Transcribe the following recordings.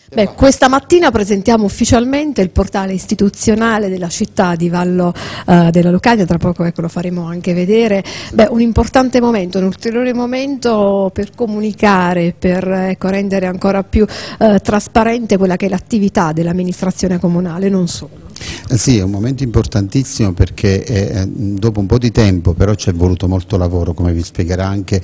Beh, questa mattina presentiamo ufficialmente il portale istituzionale della città di Vallo della Lucania, tra poco lo faremo anche vedere. Beh, un importante momento, un ulteriore momento per comunicare, per rendere ancora più trasparente quella che è l'attività dell'amministrazione comunale, non solo. Sì, è un momento importantissimo perché dopo un po' di tempo, però ci è voluto molto lavoro, come vi spiegherà anche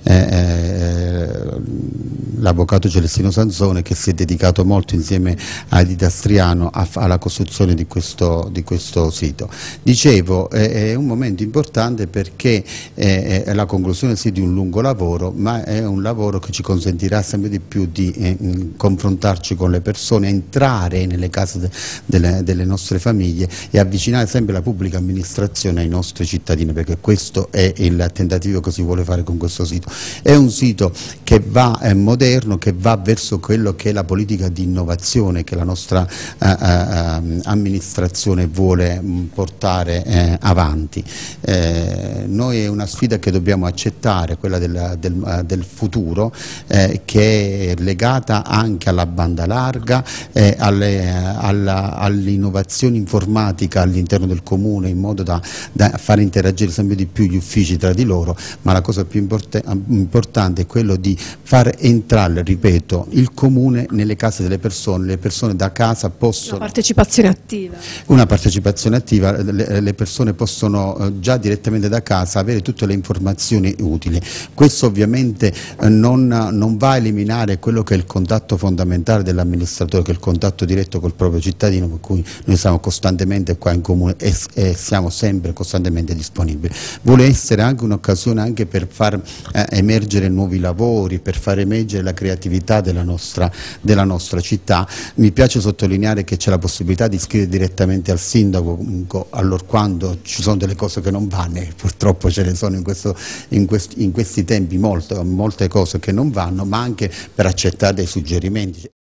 l'avvocato Celestino Sanzone, che si è dedicato molto insieme a Didastriano alla costruzione di questo sito. Dicevo, è un momento importante perché è la conclusione sì di un lungo lavoro, ma è un lavoro che ci consentirà sempre di più di confrontarci con le persone, entrare nelle case delle nostre famiglie e avvicinare sempre la pubblica amministrazione ai nostri cittadini, perché questo è il tentativo che si vuole fare con questo sito. È un sito che va moderno, che va verso quello che è la politica di innovazione che la nostra amministrazione vuole portare avanti. Noi è una sfida che dobbiamo accettare, quella del futuro, che è legata anche alla banda larga, all'innovazione informatica all'interno del comune, in modo da fare interagire sempre di più gli uffici tra di loro, ma la cosa più importante è quello di far entrare, ripeto, il comune nelle case delle persone. Le persone da casa possono... Una partecipazione attiva. Una partecipazione attiva, le persone possono già direttamente da casa avere tutte le informazioni utili. Questo ovviamente non va a eliminare quello che è il contatto fondamentale dell'amministratore, che è il contatto diretto col proprio cittadino, per cui noi siamo costantemente qua in comune e siamo sempre costantemente disponibili. Vuole essere anche un'occasione anche per far emergere nuovi lavori, per far emergere la creatività della nostra città. Mi piace sottolineare che c'è la possibilità di iscrivere direttamente al sindaco allorquando ci sono delle cose che non vanno, e purtroppo ce ne sono in questi tempi molte cose che non vanno, ma anche per accettare dei suggerimenti.